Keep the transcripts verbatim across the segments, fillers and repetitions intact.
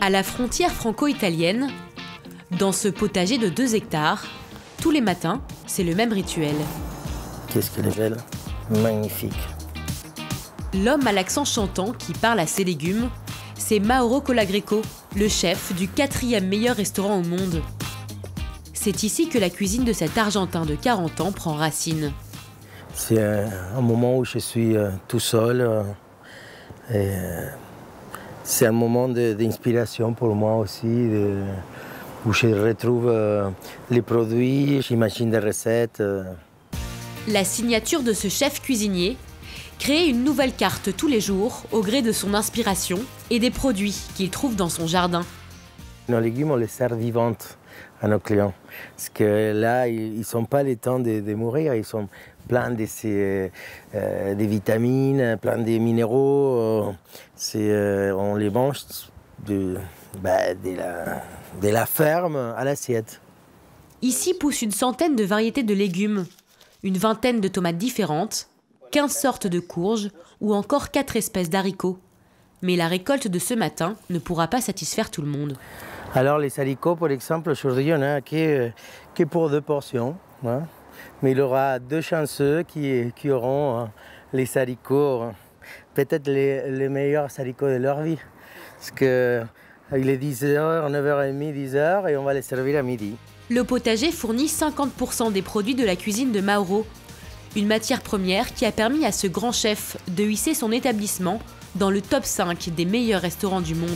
À la frontière franco-italienne, dans ce potager de deux hectares, tous les matins, c'est le même rituel. Qu'est-ce qu'elle est belle, magnifique. L'homme à l'accent chantant qui parle à ses légumes, c'est Mauro Colagreco, le chef du quatrième meilleur restaurant au monde. C'est ici que la cuisine de cet Argentin de quarante ans prend racine. C'est un moment où je suis tout seul. Et c'est un moment d'inspiration pour moi aussi, de, où je retrouve les produits, j'imagine des recettes. La signature de ce chef cuisinier, créer une nouvelle carte tous les jours au gré de son inspiration et des produits qu'il trouve dans son jardin. Nos légumes, on les sert vivantes à nos clients. Parce que là, ils ne sont pas les temps de, de mourir, ils sont pleins de, ces, euh, de vitamines, pleins de minéraux. Euh, on les mange de, bah, de, la, de la ferme à l'assiette. Ici poussent une centaine de variétés de légumes, une vingtaine de tomates différentes, quinze sortes de courges ou encore quatre espèces d'haricots. Mais la récolte de ce matin ne pourra pas satisfaire tout le monde. Alors les haricots, par exemple, aujourd'hui, il n'y en a que, que pour deux portions. Hein. Mais il y aura deux chanceux qui, qui auront hein, les haricots, peut-être les, les meilleurs haricots de leur vie. Parce qu'il est dix heures, neuf heures trente, dix heures et on va les servir à midi. Le potager fournit cinquante pour cent des produits de la cuisine de Mauro. Une matière première qui a permis à ce grand chef de hisser son établissement dans le top cinq des meilleurs restaurants du monde.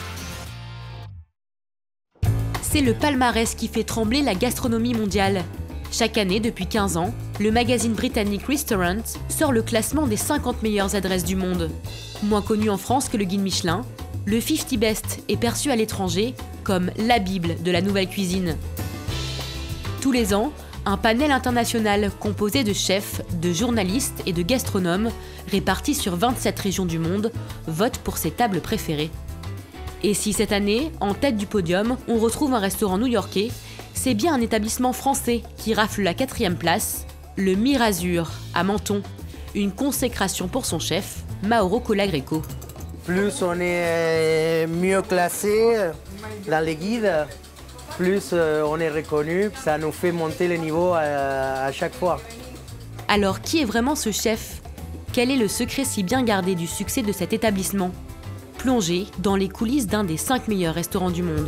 C'est le palmarès qui fait trembler la gastronomie mondiale. Chaque année, depuis quinze ans, le magazine britannique Restaurant sort le classement des cinquante meilleures adresses du monde. Moins connu en France que le guide Michelin, le cinquante Best est perçu à l'étranger comme la Bible de la nouvelle cuisine. Tous les ans, un panel international composé de chefs, de journalistes et de gastronomes répartis sur vingt-sept régions du monde vote pour ses tables préférées. Et si cette année, en tête du podium, on retrouve un restaurant new-yorkais, c'est bien un établissement français qui rafle la quatrième place, le Mirazur à Menton, une consécration pour son chef, Mauro Colagreco. Plus on est mieux classé dans les guides, plus on est reconnu, ça nous fait monter le niveau à, à chaque fois. Alors qui est vraiment ce chef? Quel est le secret si bien gardé du succès de cet établissement? Plongé dans les coulisses d'un des cinq meilleurs restaurants du monde.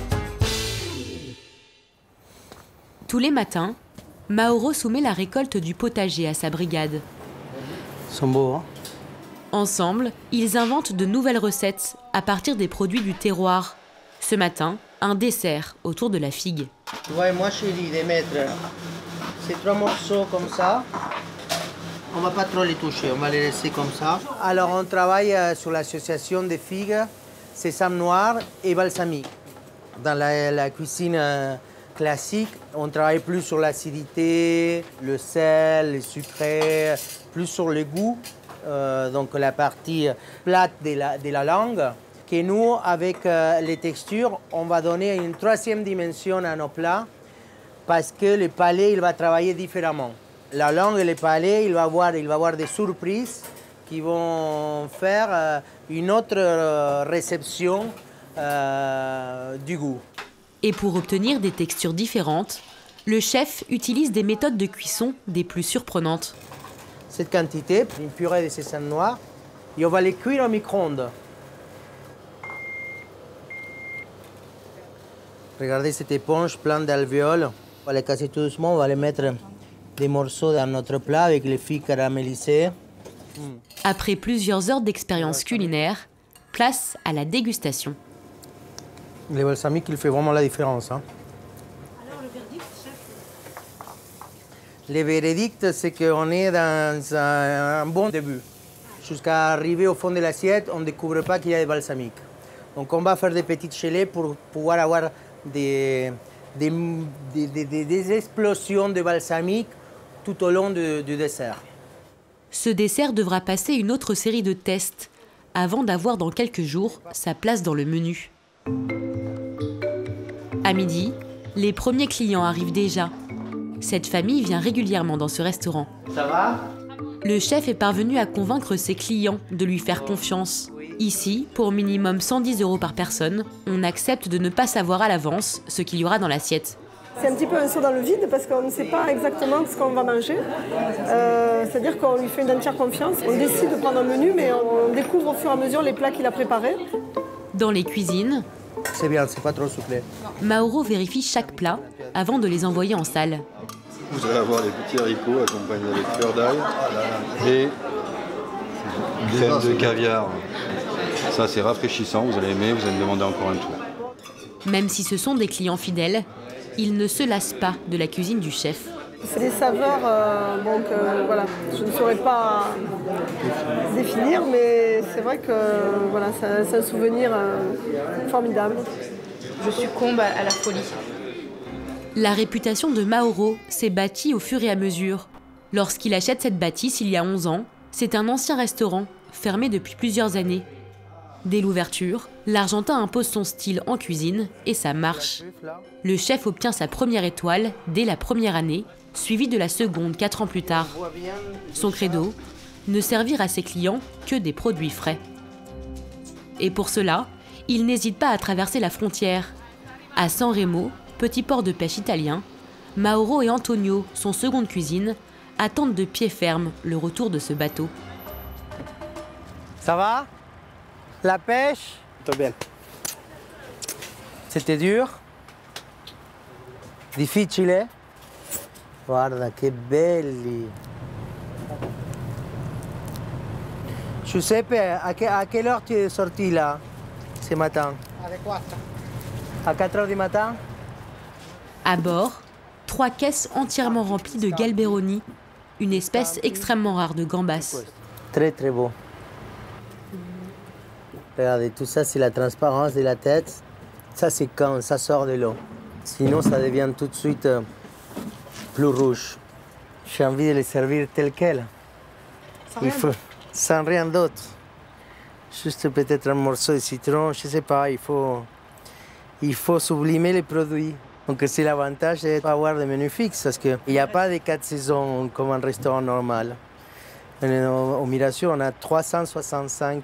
Tous les matins, Mauro soumet la récolte du potager à sa brigade. Ils sont beaux, hein? Ensemble, ils inventent de nouvelles recettes à partir des produits du terroir. Ce matin, un dessert autour de la figue. Tu vois, moi je dis de mettre ces trois morceaux comme ça. On ne va pas trop les toucher, on va les laisser comme ça. Alors on travaille sur l'association des figues, sésame noir et balsamique. Dans la, la cuisine classique, on travaille plus sur l'acidité, le sel, le sucré, plus sur le goût, euh, donc la partie plate de la, de la langue. Que nous, avec euh, les textures, on va donner une troisième dimension à nos plats parce que le palais il va travailler différemment. La langue et le palais, il va avoir, il va avoir des surprises qui vont faire euh, une autre euh, réception euh, du goût. Et pour obtenir des textures différentes, le chef utilise des méthodes de cuisson des plus surprenantes. Cette quantité, une purée de sésame noir, et on va les cuire au micro-ondes. Regardez cette éponge pleine d'alvéoles. On va les casser tout doucement, on va les mettre des morceaux dans notre plat avec les figues caramélisées. Après plusieurs heures d'expérience culinaire, place à la dégustation. Le balsamique, il fait vraiment la différence. Hein. Alors le verdict, chef? Le verdict, c'est qu'on est dans un, un bon début. Jusqu'à arriver au fond de l'assiette, on ne découvre pas qu'il y a des balsamiques. Donc on va faire des petites gelées pour pouvoir avoir des, des, des, des, des explosions de balsamique tout au long du, du dessert. Ce dessert devra passer une autre série de tests avant d'avoir dans quelques jours sa place dans le menu. À midi, les premiers clients arrivent déjà. Cette famille vient régulièrement dans ce restaurant. Ça va? Le chef est parvenu à convaincre ses clients de lui faire confiance. Oui. Ici, pour minimum cent dix euros par personne, on accepte de ne pas savoir à l'avance ce qu'il y aura dans l'assiette. C'est un petit peu un saut dans le vide parce qu'on ne sait pas exactement ce qu'on va manger. Euh, C'est-à-dire qu'on lui fait une entière confiance. On décide de prendre un menu, mais on découvre au fur et à mesure les plats qu'il a préparés. Dans les cuisines, c'est bien, c'est pas trop souple. Mauro vérifie chaque plat avant de les envoyer en salle. Vous allez avoir les petits haricots accompagnés avec fleur d'ail et crème de caviar. Ça, c'est rafraîchissant, vous allez aimer, vous allez me demander encore un tour. Même si ce sont des clients fidèles, ils ne se lassent pas de la cuisine du chef. C'est des saveurs euh, bon, que voilà, je ne saurais pas définir, mais c'est vrai que voilà, c'est un souvenir euh, formidable. Je succombe à la folie. La réputation de Mauro s'est bâtie au fur et à mesure. Lorsqu'il achète cette bâtisse il y a onze ans, c'est un ancien restaurant, fermé depuis plusieurs années. Dès l'ouverture, l'Argentin impose son style en cuisine et ça marche. Le chef obtient sa première étoile dès la première année, suivie de la seconde quatre ans plus tard. Son credo, ne servir à ses clients que des produits frais. Et pour cela, il n'hésite pas à traverser la frontière. À San Remo, petit port de pêche italien, Mauro et Antonio, son seconde cuisine, attendent de pied ferme le retour de ce bateau. Ça va? La pêche? Tout bien. C'était dur? Difficile? Guarda che belli! Giuseppe, à, que, à quelle heure tu es sorti là, ce matin? À quatre. À quatre heures du matin? À bord, trois caisses entièrement remplies de galberoni, une espèce extrêmement rare de gambas. Très très beau. Regardez, tout ça c'est la transparence de la tête. Ça c'est quand ça sort de l'eau. Sinon ça devient tout de suite euh, plus rouge. J'ai envie de les servir tel quel. Sans Il rien faut, sans rien d'autre. Juste peut-être un morceau de citron, je sais pas, il faut, il faut sublimer les produits. Donc c'est l'avantage d'avoir des menus fixes parce qu'il n'y a pas de quatre saisons comme un restaurant normal. Au Miration, on a trois cent soixante-cinq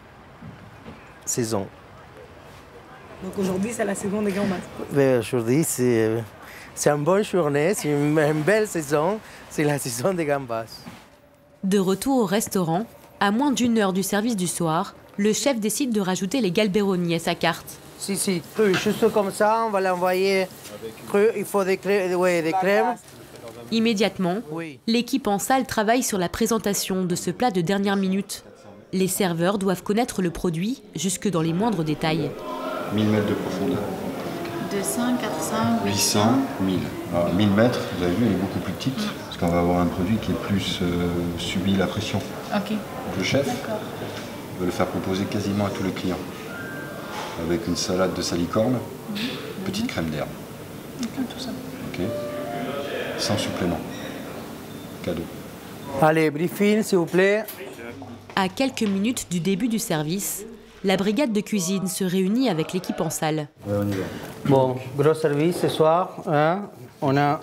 saisons. Donc aujourd'hui, c'est la saison des gambas. Aujourd'hui, c'est une bonne journée, c'est une, une belle saison, c'est la saison des gambas. De retour au restaurant, à moins d'une heure du service du soir, le chef décide de rajouter les galberoni à sa carte. Si, si, cru, juste comme ça, on va l'envoyer cru, il faut des, crè... ouais, des crèmes. Immédiatement, Oui. l'équipe en salle travaille sur la présentation de ce plat de dernière minute. Les serveurs doivent connaître le produit jusque dans les moindres détails. mille mètres de profondeur. deux cents, quatre cents, huit cents, mille. Alors, mille mètres, vous avez vu, elle est beaucoup plus petite, parce qu'on va avoir un produit qui est plus euh, subi la pression. Ok. Donc, le chef veut le faire proposer quasiment à tous les clients. Avec une salade de salicorne, mmh. petite crème d'herbe. Okay, tout ça. Ok. Sans supplément. Cadeau. Allez, briefing, s'il vous plaît. À quelques minutes du début du service, la brigade de cuisine se réunit avec l'équipe en salle. Ouais, on y va. Bon, gros service ce soir. Hein. On a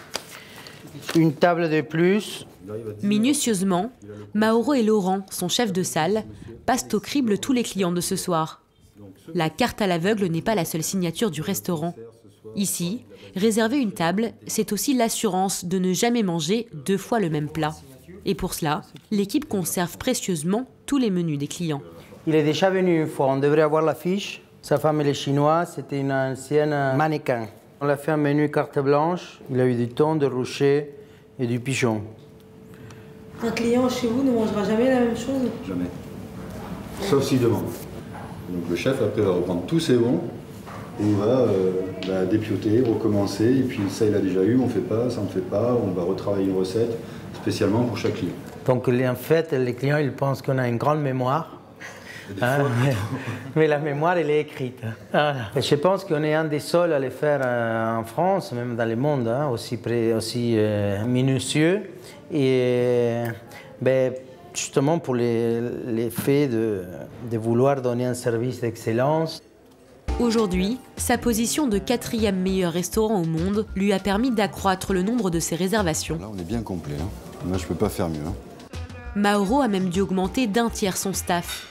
une table de plus. Minutieusement, Mauro et Laurent, son chef de salle, passent au crible tous les clients de ce soir. La carte à l'aveugle n'est pas la seule signature du restaurant. Ici, réserver une table, c'est aussi l'assurance de ne jamais manger deux fois le même plat. Et pour cela, l'équipe conserve précieusement tous les menus des clients. Il est déjà venu une fois, on devrait avoir la fiche. Sa femme, elle est chinoise, c'était une ancienne mannequin. On a fait un menu carte blanche, il a eu du thon, du rucher et du pigeon. Un client chez vous ne mangera jamais la même chose? Jamais. Sauf s'il demande. Donc le chef, après, va reprendre tous ses bons et il va euh, bah, dépioter, recommencer. Et puis ça, il a déjà eu, on ne fait pas, ça on ne fait pas. On va retravailler une recette spécialement pour chaque client. Donc en fait, les clients, ils pensent qu'on a une grande mémoire. Hein, mais, mais la mémoire, elle est écrite. Voilà. Et je pense qu'on est un des seuls à le faire euh, en France, même dans le monde, hein, aussi, pré, aussi euh, minutieux. Et ben, justement pour l'effet de, de vouloir donner un service d'excellence. Aujourd'hui, sa position de quatrième meilleur restaurant au monde lui a permis d'accroître le nombre de ses réservations. Là, on est bien complet. Hein. Moi, je ne peux pas faire mieux. Hein. Mauro a même dû augmenter d'un tiers son staff.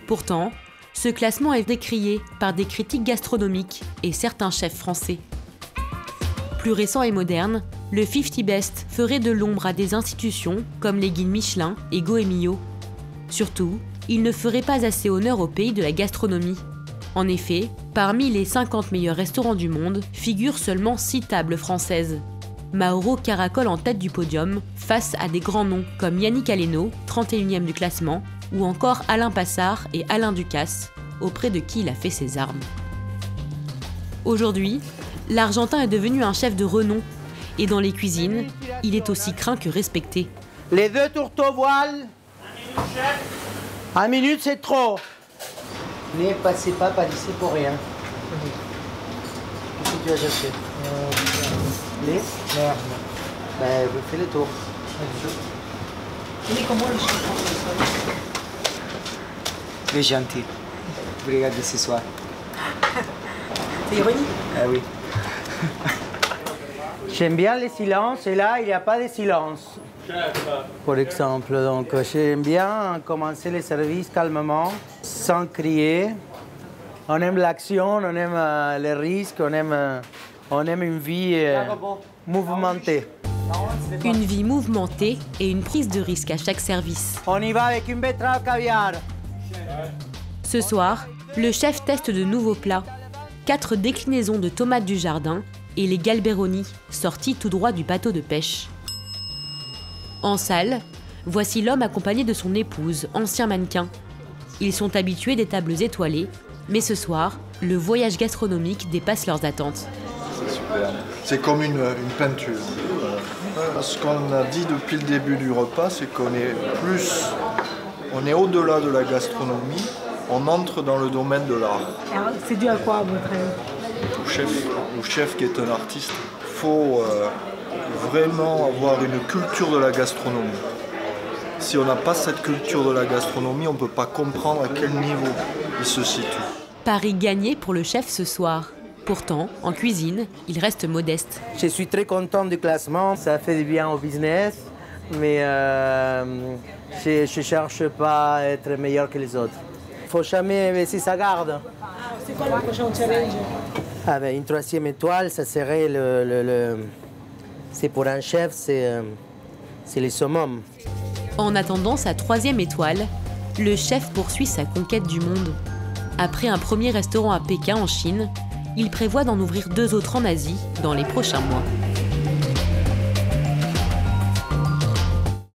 Pourtant, ce classement est décrié par des critiques gastronomiques et certains chefs français. Plus récent et moderne, le cinquante Best ferait de l'ombre à des institutions comme les guides Michelin et Goemio. Surtout, il ne ferait pas assez honneur au pays de la gastronomie. En effet, parmi les cinquante meilleurs restaurants du monde figurent seulement six tables françaises. Mauro caracole en tête du podium face à des grands noms comme Yannick Aleno, trente et unième du classement, ou encore Alain Passard et Alain Ducasse, auprès de qui il a fait ses armes. Aujourd'hui, l'Argentin est devenu un chef de renom, et dans les cuisines, il est aussi craint que respecté. Les deux tourteaux voiles. Un minute, c'est trop. Ne passez pas par ici pour rien. Qu'est-ce que tu as cherché? Les Merde. Ben, vous faites le tour. Il est comment le chef? Il est gentil. Vous regardez ce soir. C'est ironique. Ah oui. J'aime bien les silences et là, il n'y a pas de silence. Par exemple, donc j'aime bien commencer les services calmement, sans crier. On aime l'action, on aime euh, les risques, on aime, euh, on aime une vie euh, mouvementée. Une vie mouvementée et une prise de risque à chaque service. On y va avec une betterave caviar. Ce soir, le chef teste de nouveaux plats. Quatre déclinaisons de tomates du jardin et les galberoni, sortis tout droit du bateau de pêche. En salle, voici l'homme accompagné de son épouse, ancien mannequin. Ils sont habitués des tables étoilées, mais ce soir, le voyage gastronomique dépasse leurs attentes. C'est super. C'est comme une, une peinture. Ce qu'on a dit depuis le début du repas, c'est qu'on est plus, on est au-delà de la gastronomie, on entre dans le domaine de l'art. C'est dû à quoi, à votre avis? Au chef, au chef qui est un artiste, il faut euh, vraiment avoir une culture de la gastronomie. Si on n'a pas cette culture de la gastronomie, on ne peut pas comprendre à quel niveau il se situe. Pari gagné pour le chef ce soir. Pourtant, en cuisine, il reste modeste. Je suis très content du classement, ça fait du bien au business, mais euh, je ne cherche pas à être meilleur que les autres. Il ne faut jamais baisser sa garde. C'est quoi le prochain challenge? Ah ben, une troisième étoile, ça serait le... le, le... C'est pour un chef, c'est euh, c'est le summum. En attendant sa troisième étoile, le chef poursuit sa conquête du monde. Après un premier restaurant à Pékin en Chine, il prévoit d'en ouvrir deux autres en Asie dans les prochains mois.